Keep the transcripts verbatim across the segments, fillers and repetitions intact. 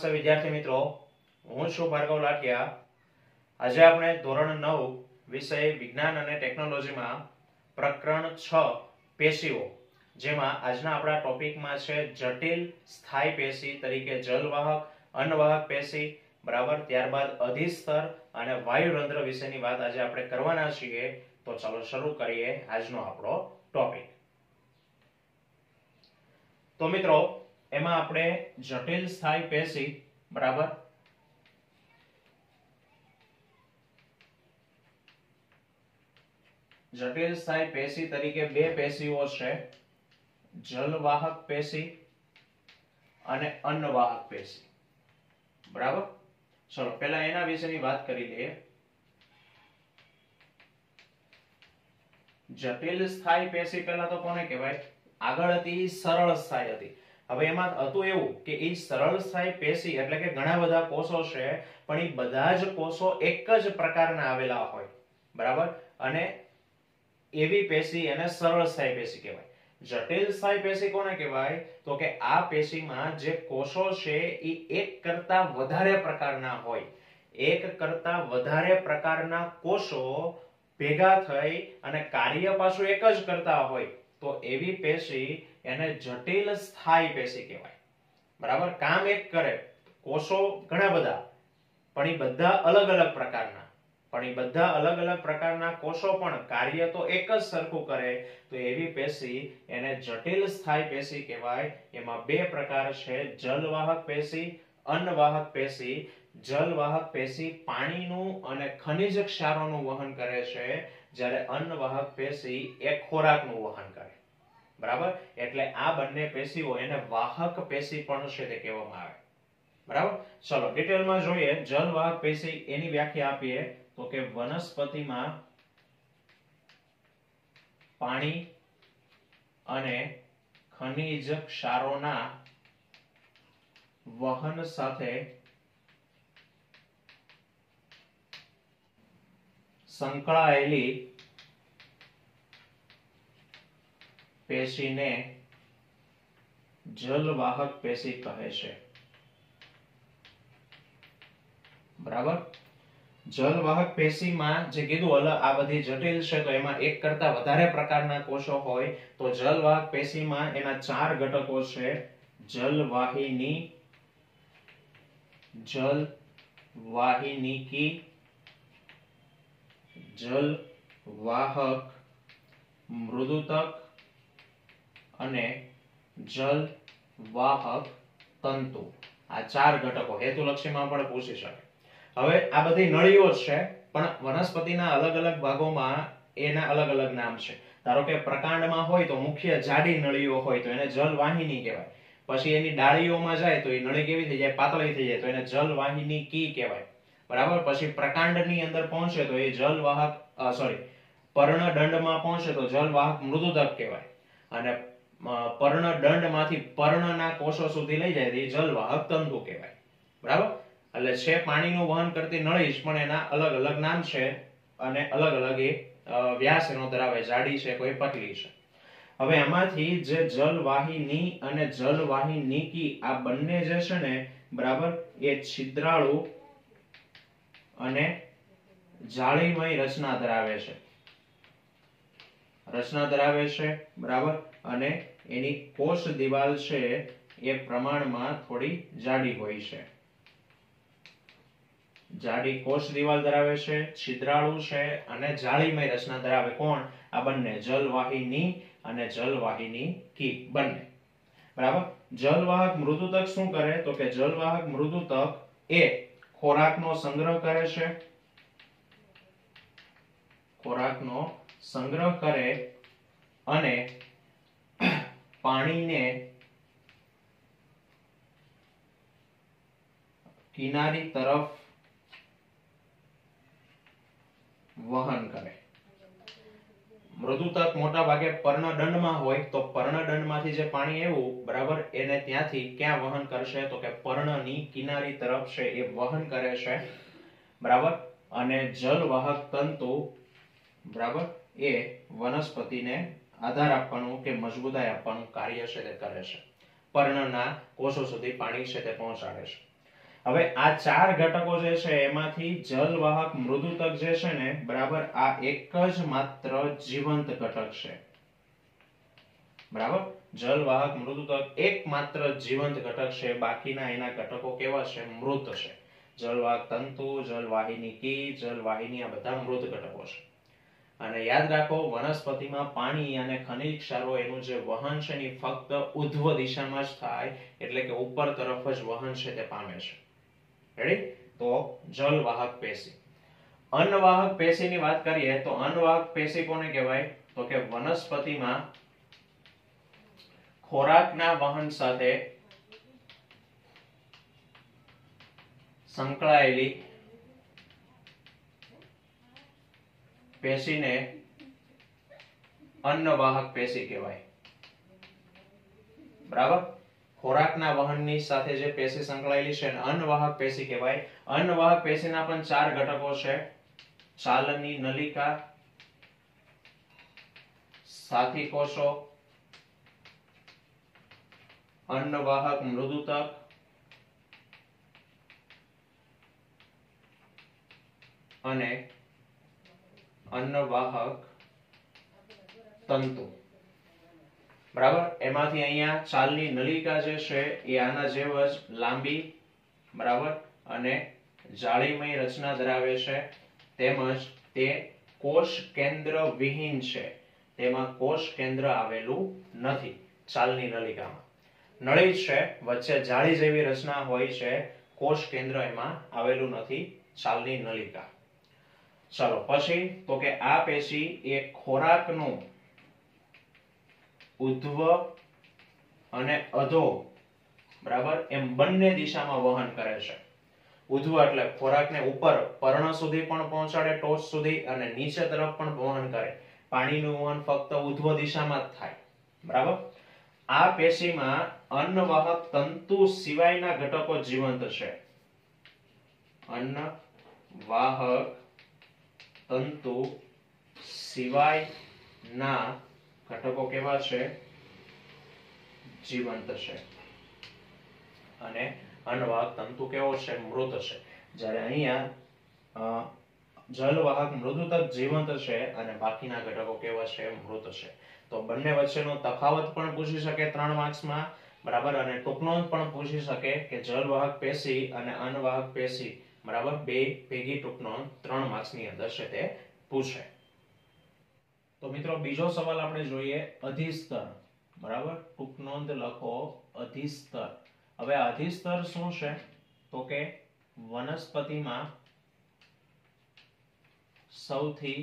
નમસ્તે વિદ્યાર્થી મિત્રો, હું છું ભાર્ગવ લાઠિયા। આજે આપણે ધોરણ નવ વિષય વિજ્ઞાન અને ટેકનોલોજીમાં પ્રકરણ છ પેશીઓ, જેમાં આજના આપણા ટોપિકમાં છે જટિલ સ્થાયી પેશી તરીકે જલવાહક, અન્નવાહક પેશી, બરાબર। ત્યારબાદ અધિસ્તર અને વાયુરંધ્ર વિશેની વાત આજે આપણે કરવાના છીએ। તો ચાલો શરૂ કરીએ આજનો આપણો ટોપિક। તો મિત્રો, એમાં આપણે જટિલ સ્થાયી પેશી, બરાબર, જટિલ સ્થાયી પેશી તરીકે બે પેશીઓ છે, જલવાહક પેશી અને અન્નવાહક પેશી, બરાબર। ચલો પહેલા એના વિશેની વાત કરી લઈએ। જટિલ સ્થાયી પેશી પહેલા તો કોને કહેવાય? આગળ હતી સરળ સ્થાયી હતી। હવે એમાં હતું એવું કે એ સરળ સ્થાયી પેશી એટલે કે ઘણા બધા કોષો છે, પણ એ બધા જ કોષો એક જ પ્રકારના આવેલા હોય, બરાબર। અને એવી પેશી એને સરળ સ્થાયી પેશી કહેવાય। જટિલ સ્થાયી પેશી કોને કહેવાય? તો કે આ પેશીમાં જે કોષો છે એ એક કરતા વધારે પ્રકારના હોય, એક કરતા વધારે પ્રકારના કોષો ભેગા થઈ અને કાર્ય પાછું એક જ કરતા હોય, તો એવી પેશી એને જટિલ સ્થાયી પેશી કહેવાય, બરાબર। કામ એક કરે, કોષો ઘણા બધા, પણ એ બધા અલગ અલગ પ્રકારના, પણ એ બધા અલગ અલગ પ્રકારના કોષો પણ કાર્ય તો એક જ સરખું કરે, તો એવી પેશી એને જટિલ સ્થાયી પેશી કહેવાય। એમાં બે પ્રકાર છે, જલવાહક પેશી, અન્નવાહક પેશી। જલવાહક પેશી પાણીનું અને ખનિજ ક્ષારોનું વહન કરે છે, જ્યારે અન્નવાહક પેશી એ ખોરાકનું વહન કરે, બરાબર। એટલે આ બંને પેશીઓ એને વાહક પેશી પણ છે તે કહેવામાં આવે, બરાબર। ચલો ડિટેલમાં જોઈએ। જલવાહક પેશી એની વ્યાખ્યા આપીએ તો કે વનસ્પતિમાં પાણી અને ખનિજ ક્ષારોના વહન સાથે સંકળાયેલી પેશીને જલવાહક પેશી કહે છે, બરાબર। જલવાહક પેશીમાં જે કીધું અલ આ બધી જટિલ છે, તો એમાં એક કરતા વધારે પ્રકારના કોષો હોય, તો જલવાહક પેશીમાં એના ચાર ઘટકો છે, જલવાહિની, જલવાહિનીકી, જલવાહક મૃદુતક અને જલવાહક તંતુ। આ ચાર ઘટકો હેતુલક્ષીમાં પણ પૂછી શકે। હવે આ બધી નળીઓ છે, પણ વનસ્પતિના અલગ અલગ ભાગોમાં એના અલગ અલગ નામ છે। ધારો કે પ્રકાંડમાં હોય તો મુખ્ય જાડી નળીઓ હોય તો એને જલવાહિની કહેવાય, પછી એની ડાળીઓમાં જાય તો એ નળી કેવી થઈ જાય? પાતળી થઈ જાય, તો એને જલવાહિનીકી કહેવાય, બરાબર। પછી પ્રકાંડની અંદર પહોંચે તો એ જલવાહક સોરી પર્ણદંડમાં પહોંચે તો જલવાહક મૃદુતક કહેવાય, અને પર્ણદંડમાંથી પર્ણના કોષો સુધી લઈ જાય તો એ જલવાહક તંતુ કહેવાય, બરાબર। એટલે છે પાણીનું વહન કરતી નળી જ, પણ એના અલગ અલગ નામ છે અને અલગ અલગ એ વ્યાસ એનો ધરાવે, જાડી છે, કોઈ પતલી છે। હવે આમાંથી જે જલવાહિની અને જલવાહિનીકી આ બંને જે છે ને, બરાબર, એ છિદ્રાળુ અને જાળીમય રચના ધરાવે છે, રચના ધરાવે છે, બરાબર। અને એની કોષ દિવાલ છે એ પ્રમાણમાં થોડી જાડી હોય છે, જાડી કોષ દિવાલ ધરાવે છે, છિદ્રાળુ છે અને જાળીમય રચના ધરાવે। કોણ? આ બંને, જલવાહિની અને જલવાહિનીકી બંને, બરાબર। જલવાહક મૃદુતક શું કરે? તો કે જલવાહક મૃદુતક એ ખોરાકનો સંગ્રહ કરે છે, ખોરાકનો સંગ્રહ કરે અને પાણીને કિનારી તરફ વહન કરે। મૃદુતક મોટા ભાગે પર્ણદંડમાં હોય, તો પર્ણદંડમાંથી જે પાણી આવ્યું, બરાબર, એને ત્યાંથી ક્યાં વહન કરશે? તો કે પર્ણની કિનારી તરફ છે એ વહન કરે છે, બરાબર। અને જલવાહક તંતુ, બરાબર, એ વનસ્પતિને આધાર આપવાનું કે મજબૂતાઈ આપવાનું કાર્ય છે તે કરે છે, પર્ણના કોષો સુધી પાણી છે તે પહોંચાડે છે। હવે આ ચાર ઘટકો જે છે એમાંથી જલવાહક મૃદુતક જે છે ને બરાબર આ એક જ માત્ર જીવંત ઘટક છે, બરાબર. જલવાહક મૃદુતક એકમાત્ર જીવંત ઘટક છે, બાકીના એના ઘટકો કેવા છે? મૃત છે. જલવાહક તંતુ, જલવાહિની કી, જલવાહિની આ બધા મૃત ઘટકો છે. અને યાદ રાખો વનસ્પતિમાં પાણી અને ખનિજ ક્ષારો એનું જે વહન છે ને ફક્ત ઉધ્વ દિશામાં જ થાય, એટલે કે ઉપર તરફ જ વહન છે તે પામે છે. રેડી? તો જલવાહક પેશી. અન્નવાહક પેશીની વાત કરીએ તો અન્નવાહક પેશી કોને કહેવાય? તો કે વનસ્પતિમાં ખોરાકના વહન સાથે સંકળાયેલી પેશીને અન્નવાહક પેશી કહેવાય, બરાબર. ખોરાકના વહનની સાથે જે પેશી સંકળાયેલી છે અન્નવાહક પેશી કહેવાય. અન્નવાહક પેશીના પણ ચાર ઘટકો છે: ચાલની નલિકા, સાથી કોષો, અન્નવાહક મૃદુતક અને અન્નવાહક તંતુ, બરાબર. એમાંથી અહીંયા ચાલની નલિકા જે છે એ આના જેવ જ લાંબી, બરાબર, અને જાળીમય રચના ધરાવે છે, તેમજ તે કોષ કેન્દ્ર વિહીન છે. તેમાં કોષ કેન્દ્ર આવેલું નથી ચાલની નલિકામાં. નળી છે, વચ્ચે જાળી જેવી રચના હોય છે, કોષ કેન્દ્ર એમાં આવેલું નથી ચાલની નલિકા. ચલો પછી તો કે આ પેશી એ ખોરાકનું ઉધ્વ અને અધો, બરાબર, એમ બંને દિશામાં વહન કરે છે. ઉધ્વ એટલે ખોરાકને ઉપર પર્ણ સુધી પણ પહોંચાડે, ટોચ સુધી, અને નીચે તરફ પણ વહન કરે. પાણીનું વહન ફક્ત ઉધ્વ દિશામાં જ થાય, બરાબર. આ પેશીમાં અન્નવાહક તંતુ સિવાયના ઘટકો જીવંત છે. અન્નવાહક તંતુ સિવાયના ઘટકો કેવા છે? જીવંત છે. અને અન્નવાહક તંતુ કેવો છે? મૃત છે. જ્યારે અહીંયા જલવાહક મૃદુતક જીવંત છે અને બાકીના ઘટકો કેવા છે? મૃત છે. તો બંને વચ્ચેનો તફાવત પણ પૂછી શકે ત્રણ માર્ક્સમાં, બરાબર. અને ટૂંકનોંધ પણ પૂછી શકે કે જલવાહક પેશી અને અન્નવાહક પેશી, બરાબર, બે ભેગી ટૂંકનોંધ ત્રણ માર્ક્સની અંદર છે તે પૂછે. તો મિત્રો બીજો સવાલ આપણે જોઈએ અધિસ્તર, બરાબર. ટૂંકનોંધ લખો અધિસ્તર. હવે અધિસ્તર શું છે? તો કે વનસ્પતિમાં સૌથી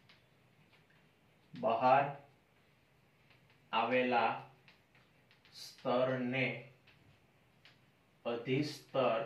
બહાર આવેલા સ્તરને અધિસ્તર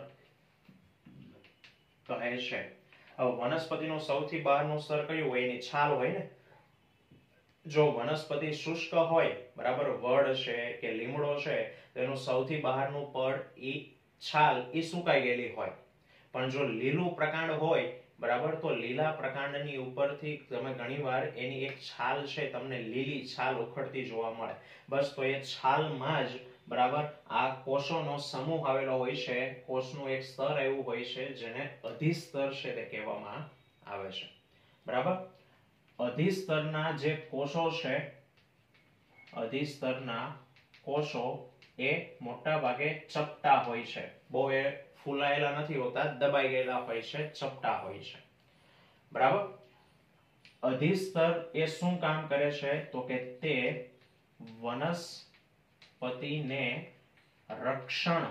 કહે છે. હવે વનસ્પતિનું સૌથી બહારનું સ્તર કયું હોય? એની છાલ હોય ને. જો વનસ્પતિ શુષ્ક હોય, બરાબર, વડ છે કે લીમડો છે, તેનું સૌથી બહારનું પડ ઈ છાલ ઈ સુકાઈ ગયેલી હોય. પણ જો લીલું પ્રકાંડ હોય, બરાબર, તો લીલા પ્રકાંડની ઉપરથી તમે ઘણીવાર એની એક છાલ છે તમને લીલી છાલ ઉખડતી જોવા મળે. બસ તો એ છાલમાં જ, બરાબર, આ કોષોનો સમૂહ આવેલો હોય છે. કોષનું એક સ્તર એવું હોય છે જેને અધિસ્તર છે તે કહેવામાં આવે છે, બરાબર. અધિસ્તરના જે કોષો છે, અધિસ્તરના કોષો એ મોટા ભાગે ચપટા હોય છે. બહુ એ ફૂલાયેલા નથી હોતા, દબાઈ ગયેલા હોય છે, ચપટા હોય છે, બરાબર. અધિસ્તર એ શું કામ કરે છે? તો કે તે વનસ્પતિને રક્ષણ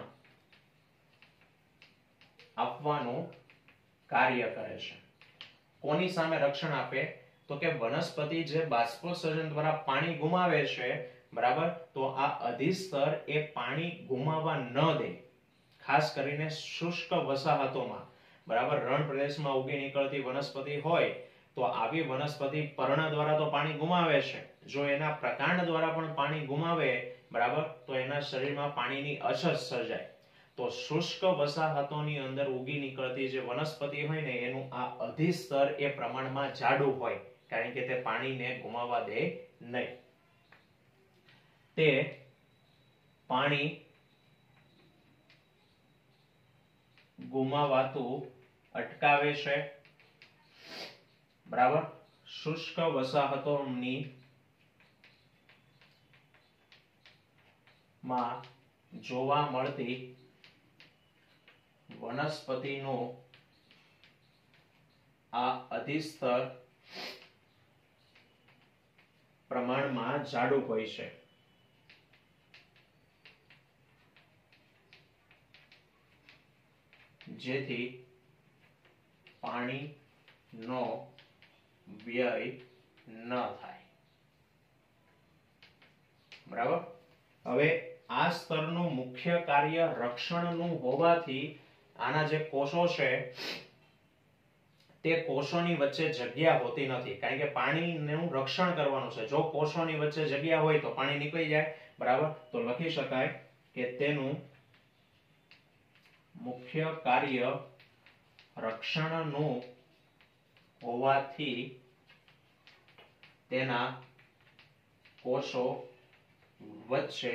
આપવાનું કાર્ય કરે છે. કોની સામે રક્ષણ આપે? તો કે વનસ્પતિ જે બાષ્પોત્સર્જન દ્વારા પાણી ગુમાવે છે, બરાબર, તો આ અધિસ્તર એ પાણી ગુમાવવા ન દે. ખાસ કરીને શુષ્ક વસાહતોમાં, બરાબર, રણ પ્રદેશમાં ઉગી નીકળતી વનસ્પતિ હોય તો આવી વનસ્પતિ પર્ણ દ્વારા તો પાણી ગુમાવે છે. જો એના પ્રકાંડ દ્વારા પણ પાણી ગુમાવે, બરાબર, તો એના શરીરમાં પાણીની અછત સર્જાય. તો શુષ્ક વસાહતોની અંદર ઉગી નીકળતી જે વનસ્પતિ હોય ને એનું આ અધિસ્તર એ પ્રમાણમાં જાડું હોય, કારણ કે તે પાણીને ગુમાવવા દે નહીં. તે પાણી ગુમાવાતું અટકાવે છે, બરાબર. શુષ્ક વસાહતોની માં જોવા મળતી વનસ્પતિનું આ અધિસ્તર પ્રમાણમાં જાડું હોય છે. જેથી પાણીનો વ્યય ન થાય, બરાબર. હવે આ સ્તરનું મુખ્ય કાર્ય રક્ષણનું હોવાથી આના જે કોષો છે તે કોષોની વચ્ચે જગ્યા હોતી નથી, કારણ કે પાણીનું રક્ષણ કરવાનું છે. જો કોષોની વચ્ચે જગ્યા હોય તો પાણી નીકળી જાય, બરાબર. તો લખી શકાય કે તેનું મુખ્ય કાર્ય રક્ષણનું હોવાથી તેના કોષો વચ્ચે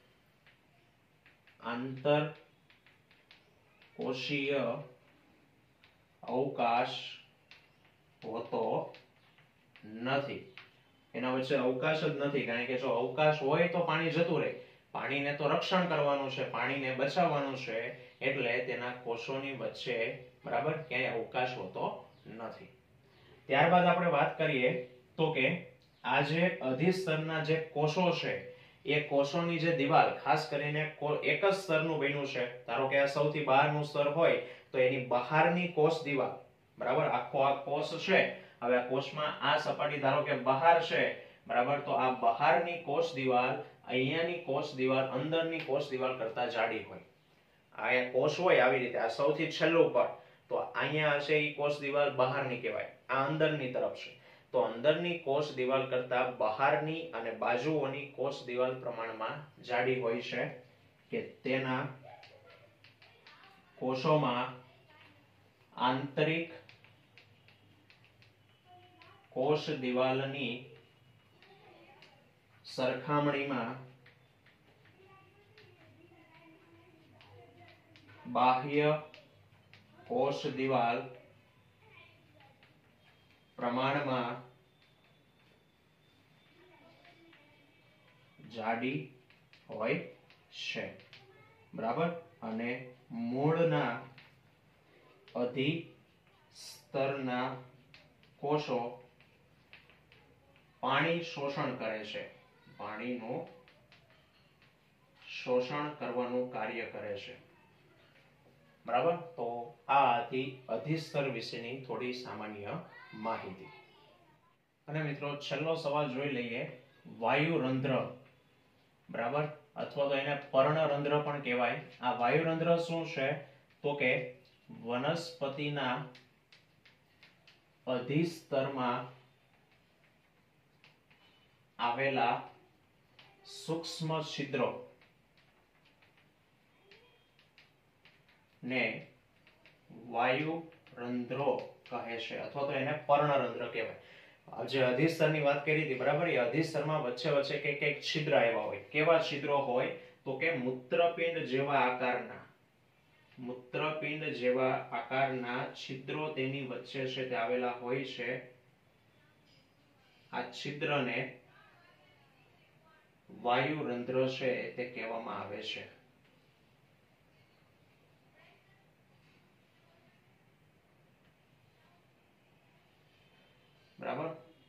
આંતર કોષીય અવકાશ હોતો નથી. એના વચ્ચે અવકાશ જ નથી, કારણ કે જો અવકાશ હોય તો પાણી જતું રહે. પાણીને તો રક્ષણ કરવાનું છે, પાણીને બચાવવાનું છે, એટલે તેના કોષોની વચ્ચે, બરાબર, ક્યાંય અવકાશ હોતો નથી. ત્યારબાદ આપણે વાત કરીએ તો કે આ જે અધિસ્તરના જે કોષો છે એ કોષોની જે દિવાલ ખાસ કરીને એક જ સ્તરનું બન્યું છે. ધારો કે આ સૌથી બહારનું સ્તર હોય તો એની બહારની કોષ દિવાલ, બરાબર, આખો આ કોષ છે. હવે આ કોષમાં આ સપાટી ધારો કે બહાર છે, બરાબર, તો આ બહારની કોષ દિવાલ અહીંયાની કોષ દિવાલ અંદરની કોષ દિવાલ કરતા જાડી હોય. આ કોષ હોય આવી રીતે, આ સૌથી છેલ્લું પર, તો અહીંયા હશે એ કોષ દિવાલ બહારની કહેવાય, આ અંદરની તરફ છે. તો અંદરની કોષ દિવાલ કરતા બહારની અને બાજુઓની કોષ દિવાલ પ્રમાણમાં જાડી હોય છે કે તેના કોષોમાં આંતરિક કોષ દિવાલની સરખામણીમાં બાહ્ય કોષ દિવાલ પ્રમાણમાં જાડી હોય છે, બરાબર. અને મૂળના અધિસ્તરના કોષો પાણી શોષણ કરે છે, પાણીનું શોષણ કરવાનું કાર્ય કરે છે, બરાબર. તો આ હતી અધિસ્તર વિશેની થોડી સામાન્ય માહિતી. અને મિત્રો છેલ્લો સવાલ જોઈ લઈએ. વાયુરંધ્ર, બરાબર, અથવા તો એને પર્ણરંધ્ર પણ કહેવાય. આ વાયુરંધ્ર શું છે તો કે વનસ્પતિના અધિસ્તરમાં આવેલા સૂક્ષ્મ છિદ્રો ને વાયુરંધ્રો કહે છે, અથવા તો એને પર્ણરંધ્ર કહેવાય. જે અધિસ્તરની વાત કરી હતી, બરાબર, એ અધિસ્તરમાં વચ્ચે વચ્ચે કઈક કઈક છિદ્ર આવ્યા હોય. કેવા છિદ્રો હોય તો કે મૂત્રપિંડ જેવા આકારના મૂત્રપિંડ જેવા આકારના છિદ્રો તેની વચ્ચે છે તે આવેલા હોય છે. આ છિદ્રને વાયુરંધ્ર છે તે કહેવામાં આવે છે, બરાબર.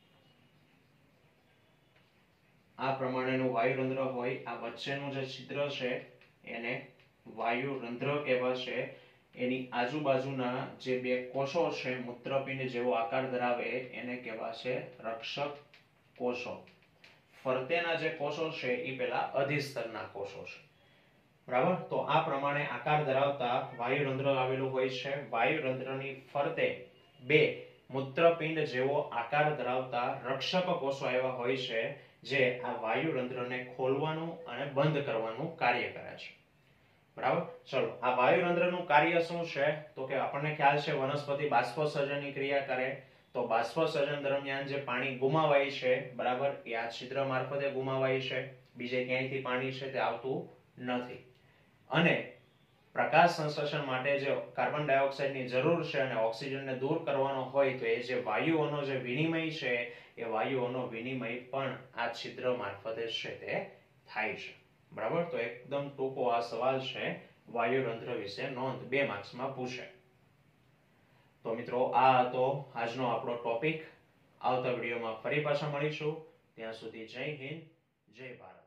આ પ્રમાણેનું વાયુરંધ્ર હોય. આ વચ્ચેનું જે છિદ્ર છે એને વાયુરંધ્ર કહેવાશે. એની આજુબાજુના જે બે કોષો છે મૂત્રપિંડ જેવો આકાર ધરાવે એને કહેવાશે રક્ષક કોષો. ફરતેના જે કોષો છે એ પેલા અધિસ્તરના કોષો છે, બરાબર. તો આ પ્રમાણે આકાર ધરાવતા વાયુરંધ્ર આવેલું હોય છે. વાયુરંધ્રની ફરતે બે મૂત્રપિંડ જેવો આકાર ધરાવતા રક્ષક કોષો આવ્યા હોય છે, જે આ વાયુરંધ્રને ખોલવાનું અને બંધ કરવાનું કાર્ય કરે છે, બરાબર. ચલો, આ વાયુરંધ્રનું કાર્ય શું છે તો કે આપણને ખ્યાલ છે વનસ્પતિ બાષ્પસર્જનની ક્રિયા કરે. તો બાષ્પસર્જન દરમિયાન જે પાણી ગુમાવાય છે, બરાબર, એ આ છિદ્ર મારફતે ગુમાવાય છે. બીજે ક્યાંયથી પાણી છે તે આવતું નથી. અને પ્રકાશ સંશ્લેષણ માટે જે કાર્બન ડાયોક્સાઇડની જરૂર છે અને ઓક્સિજનને દૂર કરવાનો હોય તો એ જે વાયુઓનો જે વિનિમય છે એ વાયુઓનો વિનિમય પણ આ છિદ્ર મારફતે છે તે થાય છે. બરાબર, તો એકદમ ટૂંકો આ સવાલ છે વાયુરંધ્ર વિશે, નોંધ બે માર્ક્સમાં પૂછે. તો મિત્રો આ હતો આજનો આપણો ટોપિક. આવતા વિડીયોમાં ફરી પાછા મળીશું. ત્યાં સુધી જય હિન્દ, જય ભારત.